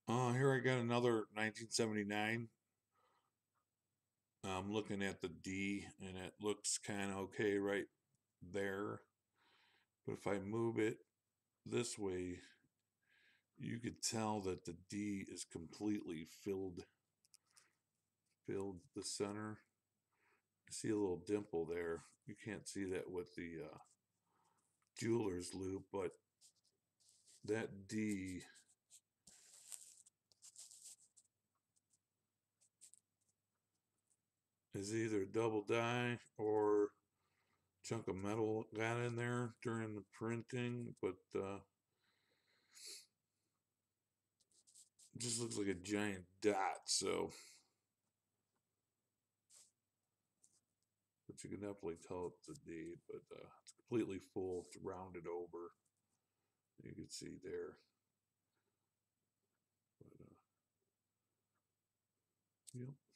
Here I got another 1979. I'm looking at the D and it looks kind of okay right there. But if I move it this way, you could tell that the D is completely filled the center. I see a little dimple there. You can't see that with the jeweler's loupe, but that D is either double die or chunk of metal got in there during the printing, but it just looks like a giant dot. So, but you can definitely tell it's a D, but it's completely full. It's rounded over. You can see there. But, yep.